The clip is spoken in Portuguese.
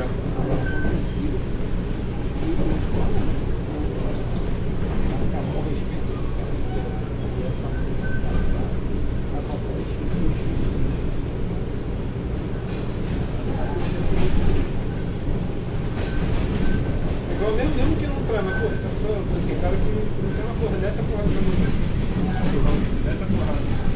Mesmo que não trama, pô, esse cara que não tem uma porra dessa porrada pra mim. Dessa porrada.